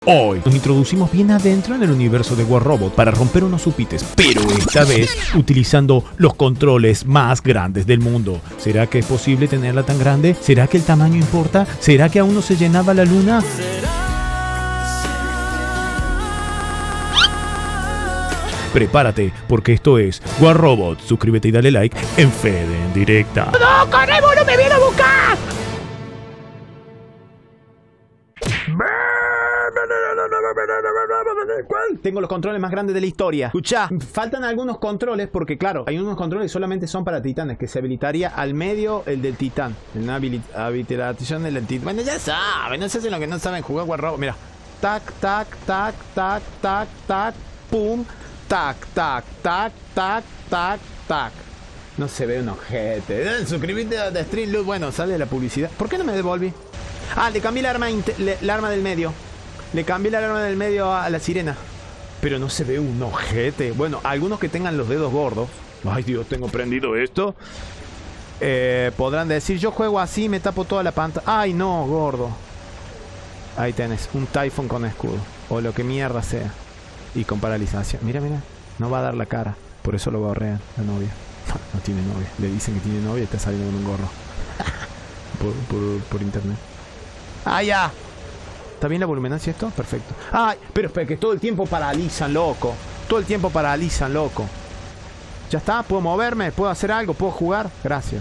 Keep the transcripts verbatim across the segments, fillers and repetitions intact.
Hoy nos introducimos bien adentro en el universo de War Robot para romper unos supites, pero esta vez utilizando los controles más grandes del mundo. ¿Será que es posible tenerla tan grande? ¿Será que el tamaño importa? ¿Será que aún no se llenaba la luna? Prepárate, porque esto es War Robot. Suscríbete y dale like en Fede en Directa. ¡No, Carebo, no me viene a buscar! ¿Cuál? Tengo los controles más grandes de la historia. Escuchá, faltan algunos controles porque, claro, hay unos controles que solamente son para titanes, que se habilitaría al medio el del titán. Una habilitación del titán. Bueno, ya saben, no sé si lo que no saben jugar War Robot. Mira, tac, tac, tac, tac, tac, tac, pum, tac, tac, tac, tac, tac, tac. No se ve un ojete. Suscríbete a Stream Loot. Bueno, sale la publicidad. ¿Por qué no me devolví? Ah, le cambié el arma, el arma del medio. Le cambié el arma del medio a la sirena. Pero no se ve un ojete. Bueno, algunos que tengan los dedos gordos. Ay, Dios, tengo prendido esto. Eh, podrán decir, yo juego así, me tapo toda la pantalla. Ay, no, gordo. Ahí tenés, un Typhon con escudo. O lo que mierda sea. Y con paralización. Mira, mira, no va a dar la cara. Por eso lo gorrean, la novia. No tiene novia. Le dicen que tiene novia y está saliendo con un gorro. por, por, por internet. ¡Ah, ya! ¿Está bien la voluminancia esto? Perfecto. ¡Ay! Pero espera, que todo el tiempo paralizan, loco. Todo el tiempo paralizan, loco. ¿Ya está? ¿Puedo moverme? ¿Puedo hacer algo? ¿Puedo jugar? Gracias.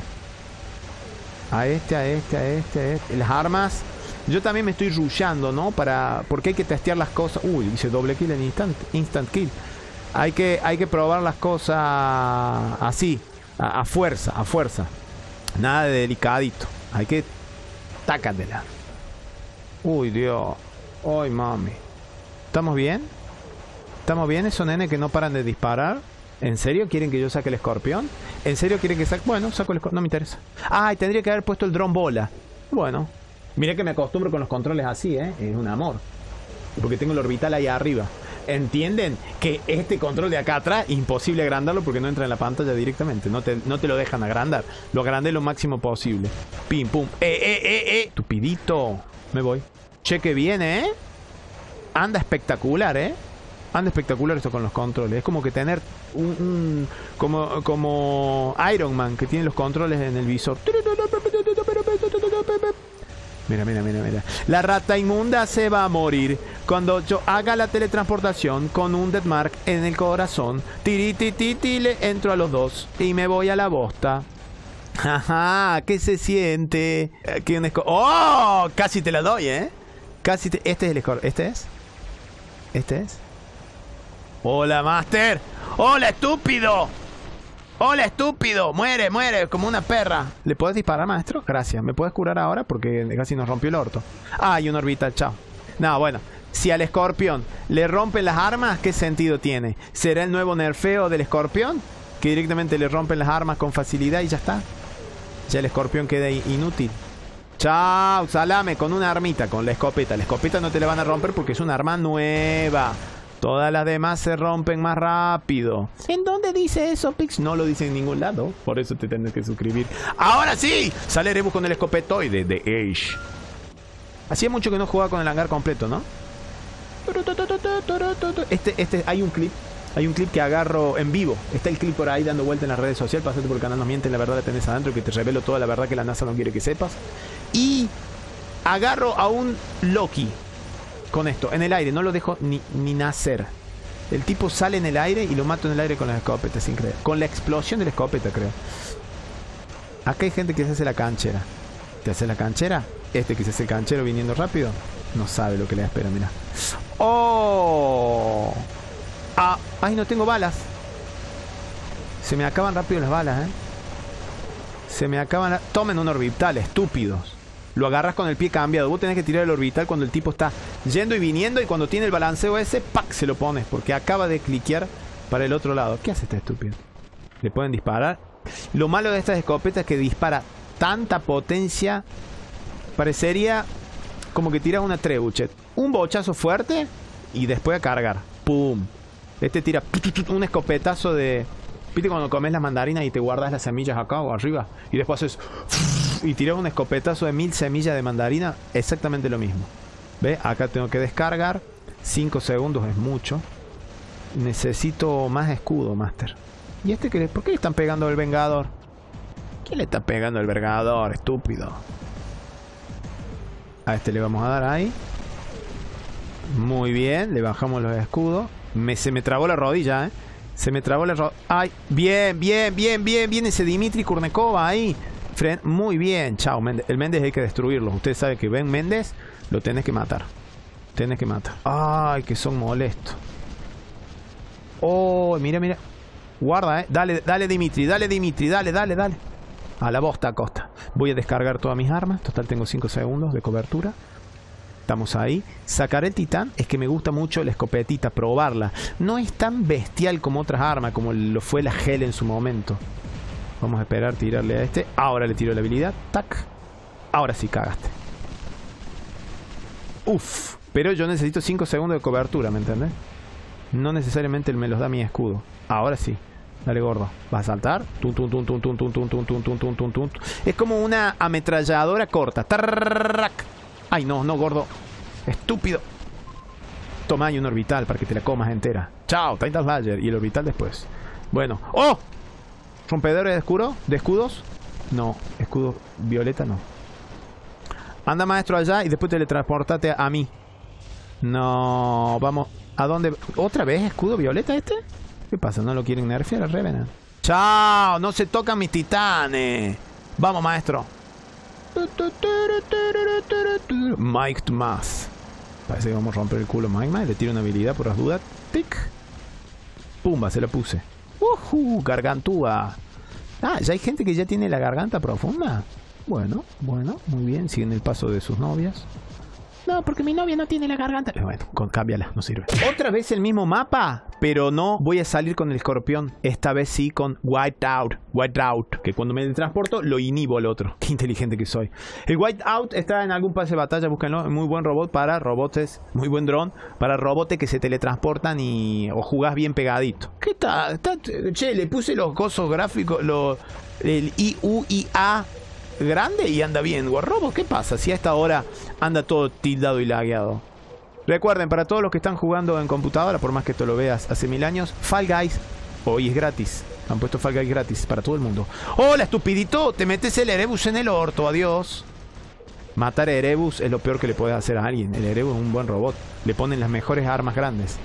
A este, a este, a este, a este. Las armas. Yo también me estoy rushando, ¿no? Para... Porque hay que testear las cosas. Uy, dice doble kill en instant, instant kill. Hay que, hay que probar las cosas así. A, a fuerza, a fuerza. Nada de delicadito. Hay que... Tácatela. Uy, Dios. Ay, mami. ¿Estamos bien? ¿Estamos bien esos nenes que no paran de disparar? ¿En serio quieren que yo saque el escorpión? ¿En serio quieren que saque...? Bueno, saco el escorpión. No me interesa. Ay, tendría que haber puesto el dron bola. Bueno. Mira que me acostumbro con los controles así, ¿eh? Es un amor. Porque tengo el orbital ahí arriba. ¿Entienden? Que este control de acá atrás, imposible agrandarlo porque no entra en la pantalla directamente. No te, no te lo dejan agrandar. Lo agrandé lo máximo posible. Pim, pum. ¡Eh, eh, eh, eh! Estupidito. Me voy. Cheque bien, ¿eh? Anda espectacular, ¿eh? Anda espectacular esto con los controles. Es como que tener un... un como, como Iron Man, que tiene los controles en el visor. Mira, mira, mira, mira. La rata inmunda se va a morir cuando yo haga la teletransportación con un Deathmark en el corazón. Tiritititi, le entro a los dos y me voy a la bosta. Ajá, ¿qué se siente? Aquí un ¡Oh! Casi te la doy, ¿eh? Casi te... Este es el score. ¿Este es? ¿Este es? ¡Hola, Master! ¡Hola, estúpido! ¡Hola, estúpido! ¡Muere, muere! Como una perra. ¿Le puedes disparar, maestro? Gracias. ¿Me puedes curar ahora? Porque casi nos rompió el orto. Ah, y un orbital. Chao. No, bueno. Si al escorpión le rompen las armas, ¿qué sentido tiene? ¿Será el nuevo nerfeo del escorpión? Que directamente le rompen las armas con facilidad y ya está. Ya el escorpión queda inútil. Chao, salame con una armita, con la escopeta. La escopeta no te la van a romper porque es una arma nueva. Todas las demás se rompen más rápido. ¿En dónde dice eso, Pix? No lo dice en ningún lado. Por eso te tienes que suscribir. ¡Ahora sí! Sale Erebus con el escopetoide de Age. Hacía mucho que no jugaba con el hangar completo, ¿no? Este, este, hay un clip. Hay un clip que agarro en vivo. Está el clip por ahí dando vuelta en las redes sociales. Pasate por el canal, no mienten, la verdad la tenés adentro, que te revelo toda la verdad que la NASA no quiere que sepas. Y agarro a un Loki con esto, en el aire. No lo dejo ni, ni nacer. El tipo sale en el aire y lo mato en el aire con la escopeta, sin creer. Con la explosión de la escopeta, creo. Acá hay gente que se hace la canchera. ¿Te hace la canchera? Este que se hace el canchero viniendo rápido no sabe lo que le espera, mira. ¡Oh! Ah, ay, no tengo balas. Se me acaban rápido las balas, ¿eh? Se me acaban la... Tomen un orbital, estúpidos. Lo agarras con el pie cambiado. Vos tenés que tirar el orbital cuando el tipo está yendo y viniendo. Y cuando tiene el balanceo ese, ¡pac! Se lo pones. Porque acaba de cliquear para el otro lado. ¿Qué hace este estúpido? Le pueden disparar. Lo malo de estas escopetas es que dispara tanta potencia. Parecería como que tiras una trebuchet. Un bochazo fuerte y después a cargar. ¡Pum! Este tira un escopetazo de... ¿Viste cuando comes las mandarinas y te guardas las semillas acá o arriba? Y después haces... Y tiras un escopetazo de mil semillas de mandarina. Exactamente lo mismo. ¿Ve? Acá tengo que descargar. cinco segundos es mucho. Necesito más escudo, Master. ¿Y este qué? ¿Por qué le están pegando al Vengador? ¿Quién le está pegando al Vengador, estúpido? A este le vamos a dar ahí. Muy bien, le bajamos los escudos. Me, se me trabó la rodilla, ¿eh? Se me trabó la rodilla. ¡Ay! Bien, bien, bien, bien. Viene ese Dimitri Kurnekova ahí. Fren muy bien. Chao, Méndez. El Méndez hay que destruirlo. Ustedes saben que ven Méndez, lo tenés que matar. Tenés que matar. ¡Ay, que son molestos! ¡Oh, mira, mira! Guarda, ¿eh? Dale, dale, Dimitri. Dale, Dimitri. Dale, dale, dale. A la bosta, Costa. Voy a descargar todas mis armas. Total, tengo cinco segundos de cobertura. Estamos ahí. Sacar el titán. Es que me gusta mucho la escopetita, probarla. No es tan bestial como otras armas, como lo fue la Hel en su momento. Vamos a esperar tirarle a este. Ahora le tiro la habilidad. Tac. Ahora sí cagaste. Uf. Pero yo necesito cinco segundos de cobertura, ¿me entendés? No necesariamente me los da mi escudo. Ahora sí. Dale, gordo. ¿Vas a saltar? Tum, tum, tum, tum, tum, tum, tum, tum, tum, tum, tum, tum, tum. Es como una ametralladora corta. Tarrac. Ay, no, no, gordo. Estúpido. Toma ahí un orbital para que te la comas entera. Chao, Titan Slayer. Y el orbital después. Bueno. ¡Oh! ¿Rompedores de escudo? ¿De escudos? No. Escudo violeta no. Anda, maestro, allá y después teletransportate a mí. No. Vamos. ¿A dónde? ¿Otra vez escudo violeta este? ¿Qué pasa? ¿No lo quieren nerfear a Revenant? ¡Chao! No se tocan mis titanes. Vamos, maestro. Mike más. Parece que vamos a romper el culo Mike más. Le tiro una habilidad por las dudas. Tic. Pumba, se la puse. Uh, gargantúa. Ah, ya hay gente que ya tiene la garganta profunda. Bueno, bueno, muy bien. Siguen el paso de sus novias. No, porque mi novia no tiene la garganta. Bueno, con, cámbiala, no sirve. Otra vez el mismo mapa, pero no voy a salir con el escorpión. Esta vez sí con Whiteout. Whiteout, que cuando me transporto lo inhibo al otro. Qué inteligente que soy. El Whiteout está en algún pase de batalla, búsquenlo. Muy buen robot para robotes, muy buen dron para robotes que se teletransportan y o jugás bien pegadito. ¿Qué tal? Está, che, le puse los cosos gráficos, los, el I U I A grande y anda bien. Warrobot, ¿qué pasa? Si a esta hora anda todo tildado y lagueado. Recuerden, para todos los que están jugando en computadora, por más que esto lo veas hace mil años, Fall Guys hoy es gratis. Han puesto Fall Guys gratis para todo el mundo. ¡Hola, estupidito! Te metes el Erebus en el orto, adiós. Matar a Erebus es lo peor que le puedes hacer a alguien. El Erebus es un buen robot. Le ponen las mejores armas grandes.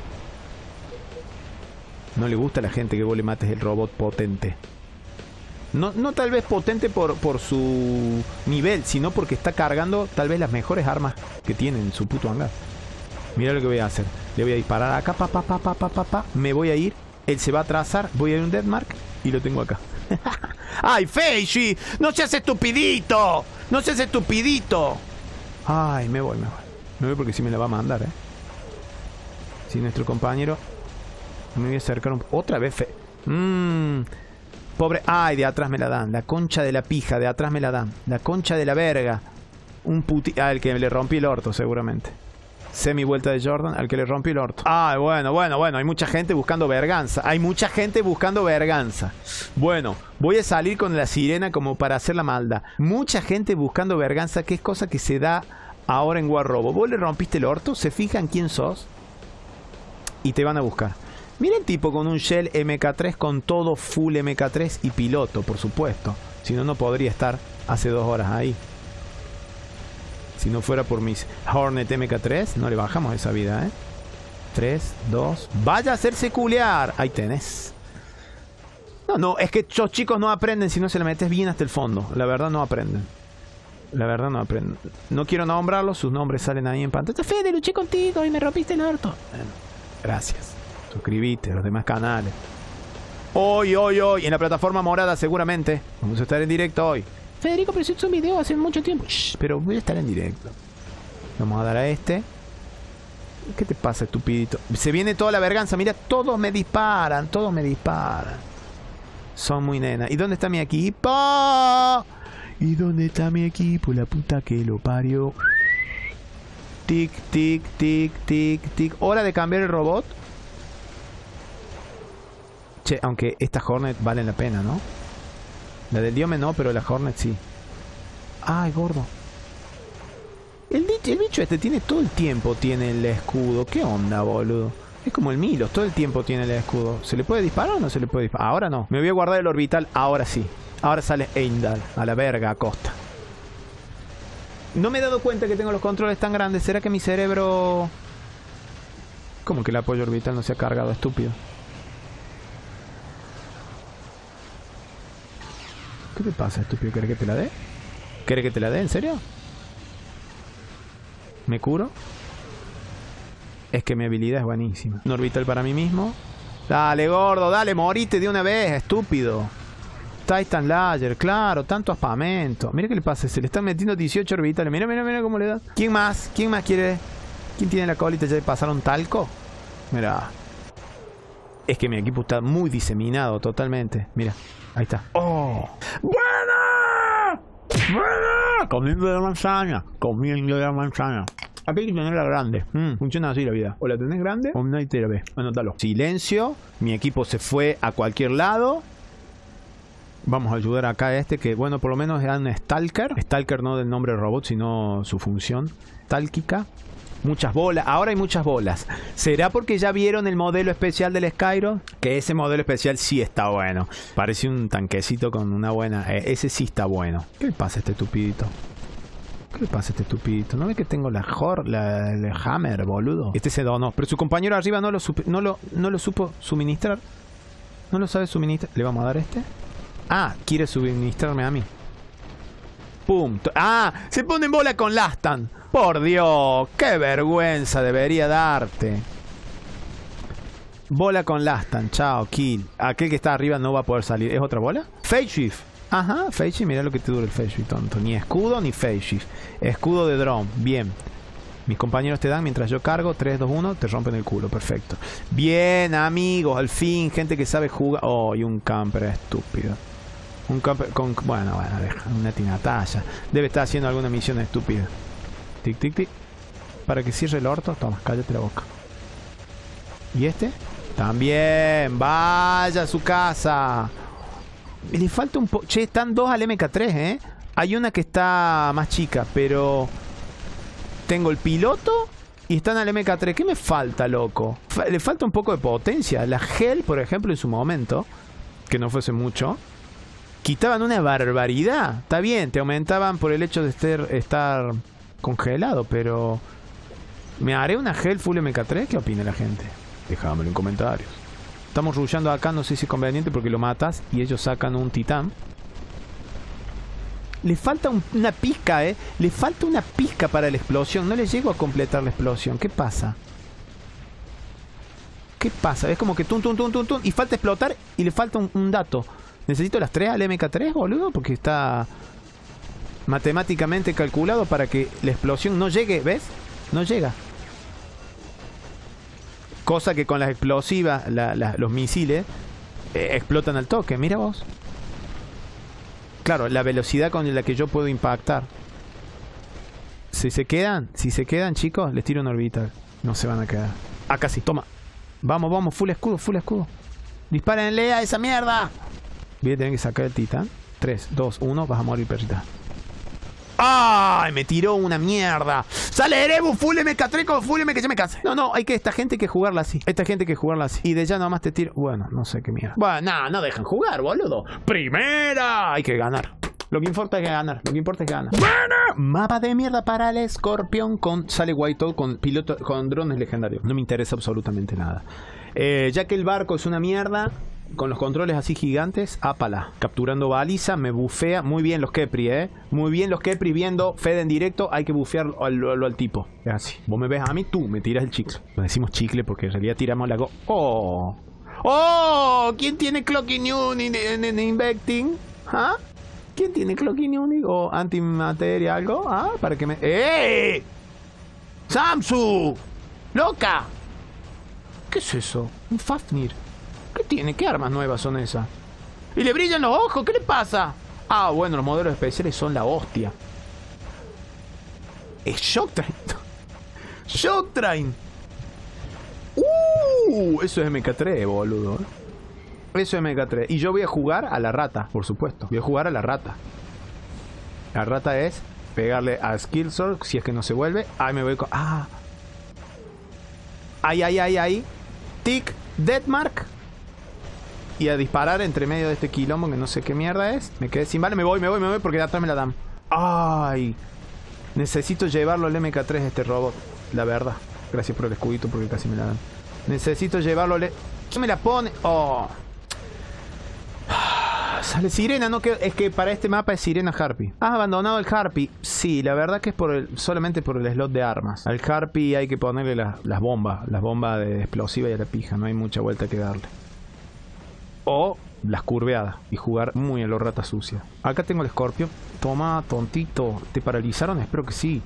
No le gusta a la gente que vos le mates el robot potente. No, no tal vez potente por, por su nivel, sino porque está cargando tal vez las mejores armas que tiene en su puto hangar. Mira lo que voy a hacer. Le voy a disparar acá, pa, pa, pa, pa, pa, pa, pa. Me voy a ir. Él se va a trazar. Voy a ir a un Deathmark y lo tengo acá. ¡Ay, Feishi! ¡No seas estupidito! ¡No seas estupidito! Ay, me voy, me voy. Me voy porque si me la va a mandar, ¿eh? Si nuestro compañero... Me voy a acercar un... Otra vez, Fe... Mmm... Pobre... Ay, de atrás me la dan. La concha de la pija, de atrás me la dan. La concha de la verga. Un puti... Ah, el que le rompí el orto, seguramente. Semi vuelta de Jordan, al que le rompí el orto. Ay, bueno, bueno, bueno. Hay mucha gente buscando verganza. Hay mucha gente buscando verganza. Bueno, voy a salir con la sirena como para hacer la maldad. Mucha gente buscando verganza, que es cosa que se da ahora en Warrobo. Vos le rompiste el orto, se fijan quién sos y te van a buscar. Miren, tipo con un Shell M K tres, con todo full M K tres y piloto, por supuesto. Si no, no podría estar hace dos horas ahí. Si no fuera por mis Hornet M K tres, no le bajamos esa vida, ¿eh? tres, dos... ¡Vaya a hacerse culear! Ahí tenés. No, no, es que estos chicos no aprenden si no se le metes bien hasta el fondo. La verdad no aprenden. La verdad no aprenden. No quiero nombrarlos, sus nombres salen ahí en pantalla. Fede, luché contigo y me rompiste el orto. Bueno, gracias. Suscribite a los demás canales. Hoy, hoy, hoy, en la plataforma morada seguramente. Vamos a estar en directo hoy. Federico, pero hizo un video hace mucho tiempo. Shh, pero voy a estar en directo. Vamos a dar a este. ¿Qué te pasa, estupidito? Se viene toda la verganza. Mira, todos me disparan. Todos me disparan. Son muy nenas. ¿Y dónde está mi equipo? ¿Y dónde está mi equipo? La puta que lo parió. Tic, tic, tic, tic, tic. Hora de cambiar el robot. Che, aunque estas Hornet valen la pena, ¿no? La del Diome no, pero la Hornet sí. Ay, gordo. El, el bicho este tiene todo el tiempo, tiene el escudo. ¿Qué onda, boludo? Es como el Milos, todo el tiempo tiene el escudo. ¿Se le puede disparar o no se le puede disparar? Ahora no. Me voy a guardar el orbital, ahora sí. Ahora sale Heimdall, a la verga, a costa. No me he dado cuenta que tengo los controles tan grandes. ¿Será que mi cerebro... ¿Cómo que el apoyo orbital no se ha cargado? Estúpido. ¿Qué te pasa, estúpido? ¿Querés que te la dé? ¿Querés que te la dé? ¿En serio? ¿Me curo? Es que mi habilidad es buenísima. Un orbital para mí mismo. Dale, gordo, dale, morite de una vez, estúpido. Titan Lager, claro, tanto aspamento. Mira qué le pasa, se le están metiendo dieciocho orbitales. Mira, mira, mira cómo le da. ¿Quién más? ¿Quién más quiere? ¿Quién tiene la colita ya de pasar un talco? Mira. Es que mi equipo está muy diseminado totalmente. Mira, ahí está. ¡Oh! ¡Buena! ¡Buena! Comiendo de la manzana. Comiendo de la manzana. Aquí hay que tenerla grande. Mm, funciona así la vida. O la tenés grande o nadie te la ve. Anótalo. Silencio. Mi equipo se fue a cualquier lado. Vamos a ayudar acá a este que, bueno, por lo menos es un Stalker. Stalker no del nombre del robot, sino su función. Tálquica. Muchas bolas. Ahora hay muchas bolas. ¿Será porque ya vieron el modelo especial del Skyro? Que ese modelo especial sí está bueno. Parece un tanquecito con una buena... Eh, ese sí está bueno. ¿Qué le pasa a este estupidito? ¿Qué le pasa a este estupidito? ¿No ve que tengo la Hor, la, la Hammer, boludo? Este se donó. Pero su compañero arriba no lo, no, lo, no lo supo suministrar. No lo sabe suministrar. ¿Le vamos a dar este? Ah, quiere suministrarme a mí. ¡Pum! ¡Ah! Se pone en bola con Lastan. Por Dios, qué vergüenza debería darte. Bola con Lastan, chao, kill. Aquel que está arriba no va a poder salir. ¿Es otra bola? Phase Shift. Ajá, Phase Shift, mira lo que te dura el Phase Shift, tonto. Ni escudo ni Phase Shift. Escudo de drone, bien. Mis compañeros te dan mientras yo cargo. tres, dos, uno, te rompen el culo, perfecto. Bien, amigos, al fin, gente que sabe jugar. Oh, y un camper estúpido. Un camper con... Bueno, bueno, deja. Una tinatalla. Debe estar haciendo alguna misión estúpida. Tic, tic, tic. Para que cierre el orto. Toma, cállate la boca. ¿Y este? También. Vaya a su casa. Le falta un poco... Che, están dos al M K tres, ¿eh? Hay una que está más chica, pero... Tengo el piloto y están al M K tres. ¿Qué me falta, loco? Fa- le falta un poco de potencia. La Hell, por ejemplo, en su momento, que no fuese mucho, quitaban una barbaridad. Está bien, te aumentaban por el hecho de estar, estar congelado, pero... ¿Me haré una Hell full M K tres? ¿Qué opina la gente? Déjamelo en comentarios. Estamos rushando acá, no sé si es conveniente porque lo matas y ellos sacan un titán. Le falta un, una pizca, eh. Le falta una pizca para la explosión. No le llego a completar la explosión. ¿Qué pasa? ¿Qué pasa? Es como que tum, tum, tum, tum, tum. Y falta explotar y le falta un, un dato. Necesito las tres al M K tres, boludo. Porque está matemáticamente calculado para que la explosión no llegue. ¿Ves? No llega. Cosa que con las explosivas, la, la, los misiles, eh, explotan al toque. Mira vos. Claro, la velocidad con la que yo puedo impactar. Si se quedan, si se quedan, chicos, les tiro un orbital. No se van a quedar. Acá sí, toma. Vamos, vamos, full escudo, full escudo. Dispárenle a esa mierda. Voy a tener que sacar el titán. tres, dos, uno, vas a morir, perrita. ¡Ay! Me tiró una mierda. Sale Erebu, full M K tres con full M K. Ya me casé. No, no, hay que esta gente hay que jugarla así. Esta gente hay que jugarla así. Y de ya nomás te tiro. Bueno, no sé qué mierda. Bueno, no, no dejan jugar, boludo. Primera. Hay que ganar. Lo que importa es que ganar. Lo que importa es que ganar. ¡Bueno! Mapa de mierda para el escorpión con... Sale Whitehall con piloto, con drones legendarios. No me interesa absolutamente nada. Eh, ya que el barco es una mierda... Con los controles así gigantes, ápala. Capturando baliza, me bufea. Muy bien los Kepri, eh. Muy bien los Kepri viendo Fede en directo. Hay que bufear al, al, al tipo. Es así. Vos me ves a mí, tú me tiras el chicle. Lo decimos chicle porque en realidad tiramos la go. ¡Oh! ¡Oh! ¿Quién tiene Clocking Unit en, en Invecting? ¿Ah? ¿Quién tiene Clocking Unit o antimateria algo? ¿Ah? Para que me... ¡Eh! ¡Samsu! ¡Loca! ¿Qué es eso? Un Fafnir. ¿Qué tiene? ¿Qué armas nuevas son esas? ¡Y le brillan los ojos! ¿Qué le pasa? Ah, bueno, los modelos especiales son la hostia. Es Shock Train. Shock Train. Uh, eso es M K tres, boludo. Eso es M K tres. Y yo voy a jugar a la rata, por supuesto. Voy a jugar a la rata. La rata es pegarle a Skill Sword si es que no se vuelve. Ahí me voy con... Ah. Ahí, ahí, ahí, ahí. Tick, Deadmark. Y a disparar entre medio de este quilombo que no sé qué mierda es. Me quedé sin bala. Me voy, me voy, me voy porque de atrás me la dan. Ay. Necesito llevarlo al M K tres este robot. La verdad. Gracias por el escudito porque casi me la dan. Necesito llevarlo al... ¿Qué me la pone? Oh. Sale Sirena, no que es que para este mapa es Sirena Harpy. ¿Has abandonado el Harpy? Sí, la verdad que es por el, solamente por el slot de armas. Al Harpy hay que ponerle la, las bombas. Las bombas de explosiva y a la pija. No hay mucha vuelta que darle. O las curveadas. Y jugar muy a lo rata sucia. Acá tengo el Scorpio. Toma, tontito. ¿Te paralizaron? Espero que sí.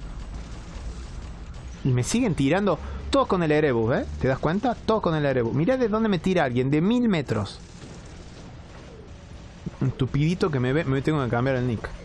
Y me siguen tirando. Todos con el Erebus, ¿eh? ¿Te das cuenta? Todos con el Erebus. Mirá de dónde me tira alguien. De mil metros. Un estupidito que me ve. Me tengo que cambiar el nick.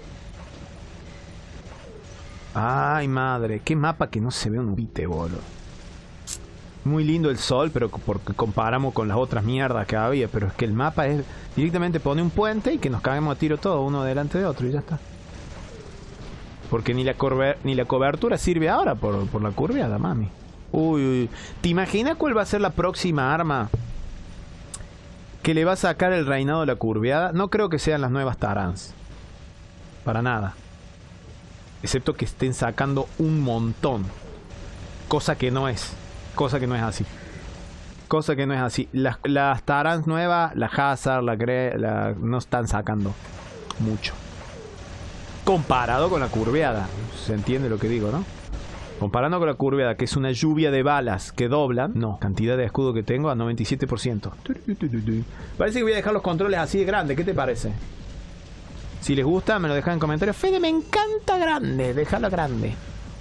Ay, madre. Qué mapa que no se ve un pite, boludo. Muy lindo el sol, pero porque comparamos con las otras mierdas que había. Pero es que el mapa es... Directamente pone un puente y que nos caguemos a tiro todos, uno delante de otro y ya está. Porque ni la, ni la cobertura sirve ahora por, por la curveada, mami. Uy, uy. ¿Te imaginas cuál va a ser la próxima arma que le va a sacar el reinado de la curveada? No creo que sean las nuevas Tarans. Para nada. Excepto que estén sacando un montón. Cosa que no es. Cosa que no es así. Cosa que no es así. Las, las Tarans nuevas, la Hazard, la Gre, la, no están sacando mucho. Comparado con la curveada. Se entiende lo que digo, ¿no? Comparando con la curveada, que es una lluvia de balas que doblan. No, cantidad de escudo que tengo a noventa y siete por ciento. Parece que voy a dejar los controles así de grandes. ¿Qué te parece? Si les gusta, me lo dejan en comentarios. Fede, me encanta grande. Déjalo grande.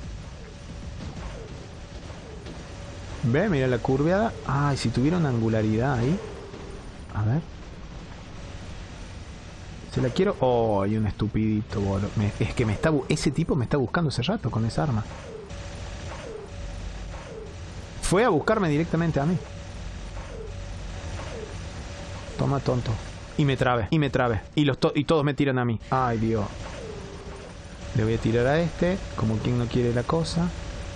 Ve, mira la curveada. Ay, si tuviera una angularidad ahí. A ver. Se la quiero... Oh, hay un estupidito, boludo. Me... Es que me está... Ese tipo me está buscando hace rato con esa arma. Fue a buscarme directamente a mí. Toma, tonto. Y me trabe, y me trabe. Y, los to y todos me tiran a mí. Ay, Dios. Le voy a tirar a este. Como quien no quiere la cosa.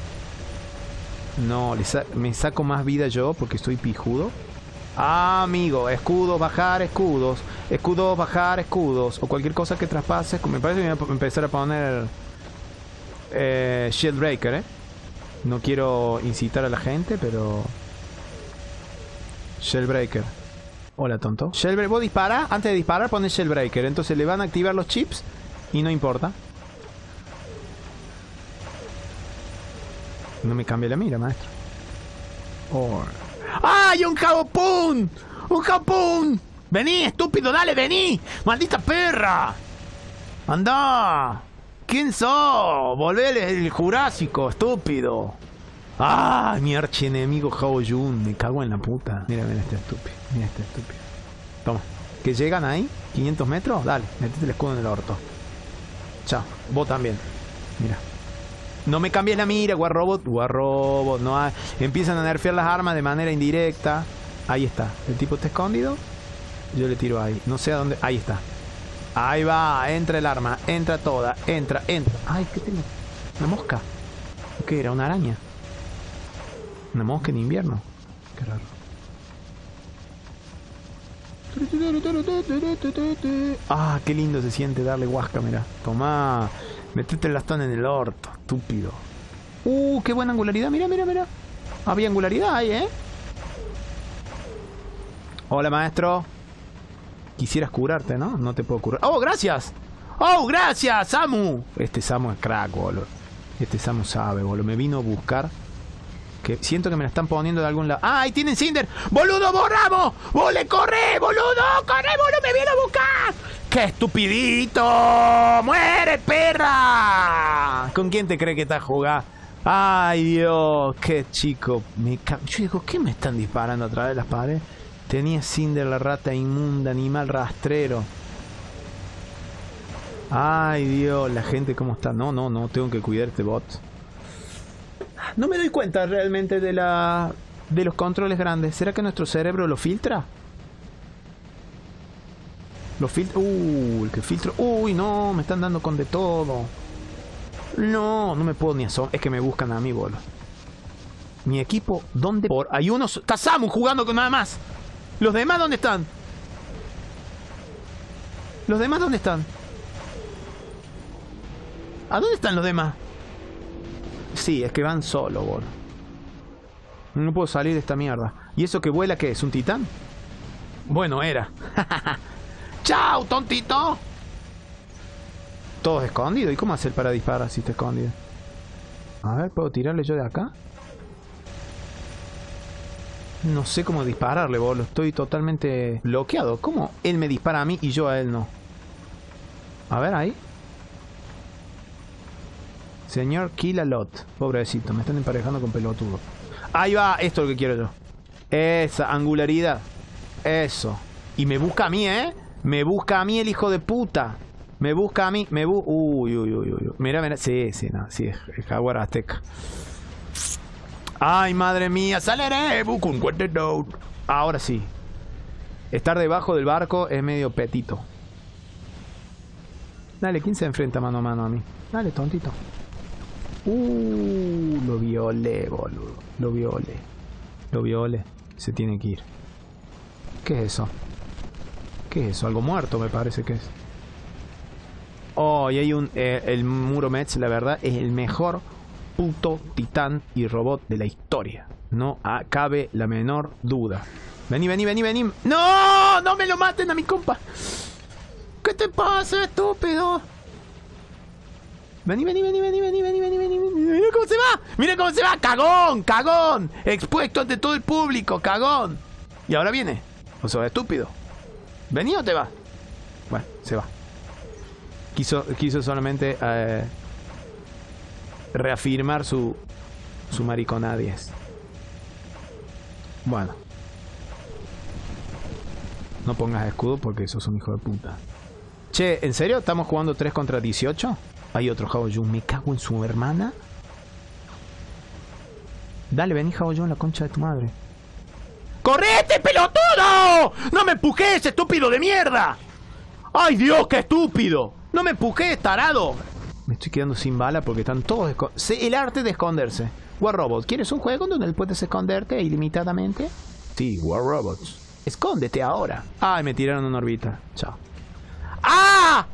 No, le sa me saco más vida yo porque estoy pijudo. Ah, amigo, escudos, bajar escudos. Escudos, bajar escudos. O cualquier cosa que traspase. Me parece que voy a empezar a poner eh, Shieldbreaker, eh. No quiero incitar a la gente, pero... Shellbreaker. Hola, tonto. Shellbreaker. Vos disparás, antes de disparar pones Shellbreaker. Entonces le van a activar los chips y no importa. No me cambia la mira, maestro. Oh. ¡Ay, un Japón! ¡Un Japón! ¡Vení, estúpido! ¡Dale, vení! ¡Maldita perra! ¡Anda! ¿Quién sos? Volvé el Jurásico, estúpido. ¡Ah! Mi archienemigo Hao Jun. Me cago en la puta. Mira, mira este estúpido. Mira este estúpido. Toma. ¿Que llegan ahí? ¿quinientos metros? Dale, metete el escudo en el orto. Chao. Vos también. Mira. No me cambies la mira, Warrobot. Warrobot, no hay... Empiezan a nerfear las armas de manera indirecta. Ahí está. El tipo está escondido. Yo le tiro ahí. No sé a dónde... Ahí está. Ahí va. Entra el arma. Entra toda. Entra, entra. Ay, ¿qué tengo? Una mosca. ¿Qué era? ¿Una araña? Una mosca en invierno. Qué raro. Ah, qué lindo se siente darle huasca, mira. Tomá. Metete el bastón en el orto, estúpido. Uh, qué buena angularidad, mira, mira, mira. Había angularidad ahí, ¿eh? Hola, maestro. Quisieras curarte, ¿no? No te puedo curar. ¡Oh, gracias! ¡Oh, gracias, Samu! Este Samu es crack, boludo. Este Samu sabe, boludo. Me vino a buscar. Que siento que me la están poniendo de algún lado. ¡Ah, ahí tienen Cinder! ¡Boludo, borramos! ¡Vos le corré, boludo! ¡Corre, boludo! ¡Me viene a buscar! ¡Qué estupidito! ¡Muere, perra! ¿Con quién te cree que estás jugando? ¡Ay, Dios! ¡Qué chico! Me ca... Yo digo, ¿qué me están disparando a través de las paredes? Tenía Cinder, la rata inmunda, animal rastrero. ¡Ay, Dios! La gente, ¿cómo está? No, no, no. Tengo que cuidar este bot. No me doy cuenta realmente de la... de los controles grandes. ¿Será que nuestro cerebro lo filtra? Lo filtra... Uh, el que filtra... Uy, no, me están dando con de todo. No, no me puedo ni asomar. Es que me buscan a mí, boludo. Mi equipo, ¿dónde? Por... Hay unos... Está Samu jugando con nada más. ¿Los demás dónde están? ¿Los demás dónde están? ¿A dónde están los demás? Sí, es que van solo, boludo. No puedo salir de esta mierda. ¿Y eso que vuela qué es? ¿Un titán? Bueno, era. ¡Chao, tontito! Todo escondido. ¿Y cómo hacer para disparar si está escondido? A ver, ¿puedo tirarle yo de acá? No sé cómo dispararle, boludo. Estoy totalmente bloqueado. ¿Cómo él me dispara a mí y yo a él no? A ver, ahí. Señor Kill a Lot. Pobrecito, me están emparejando con pelotudo. Ahí va, esto es lo que quiero yo. Esa angularidad. Eso. Y me busca a mí, ¿eh? Me busca a mí el hijo de puta. Me busca a mí. Me bu uy, uy, uy, uy. Mira, mira. Sí, sí, no. Sí, es Jaguar Azteca. Ay, madre mía. Saleré. Busco un cuento. Ahora sí. Estar debajo del barco es medio petito. Dale, ¿quién se enfrenta mano a mano a mí? Dale, tontito. Uh, lo violé, boludo. Lo violé. Lo violé. Se tiene que ir. ¿Qué es eso? ¿Qué es eso? Algo muerto me parece que es. Oh, y hay un... Eh, el Muro Mets, la verdad, es el mejor puto titán y robot de la historia. No ah, cabe la menor duda. Vení, vení, vení, vení. ¡No! ¡No me lo maten a mi compa! ¿Qué te pasa, estúpido? Vení, vení, vení, vení, vení, vení, vení, vení. Mira cómo se va. Mira cómo se va. Cagón, cagón. Expuesto ante todo el público, cagón. Y ahora viene. O sea, estúpido. ¿Vení o te va? Bueno, se va. Quiso, quiso solamente eh, reafirmar su, su mariconadies. Bueno. No pongas escudo porque sos un hijo de puta. Che, ¿en serio? ¿Estamos jugando tres contra dieciocho? Hay otro Hao-Jun. Me cago en su hermana. Dale, vení Hao-Jun, la concha de tu madre. ¡Correte, pelotudo! ¡No me empujes, estúpido de mierda! ¡Ay, Dios, qué estúpido! ¡No me empujes, tarado! Me estoy quedando sin bala porque están todos... El arte de esconderse. War Robots. ¿Quieres un juego donde puedes esconderte ilimitadamente? Sí, War Robots. Escóndete ahora. Ay, me tiraron una órbita. Chao. ¡Ah!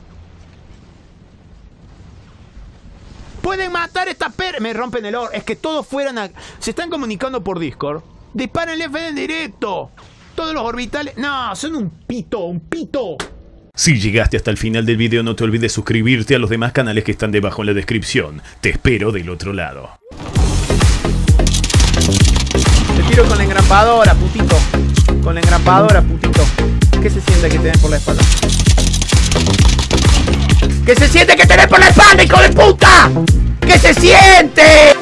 Pueden matar esta per... Me rompen el oro. Es que todos fueran a... Se están comunicando por Discord. Disparen el F en directo. Todos los orbitales... No, son un pito, un pito. Si llegaste hasta el final del video, no te olvides suscribirte a los demás canales que están debajo en la descripción. Te espero del otro lado. Te tiro con la engrampadora, putito. Con la engrampadora, putito. ¿Qué se siente que te den por la espalda? ¿Qué se siente que te den por la espalda, hijo de puta? ¿Qué se siente?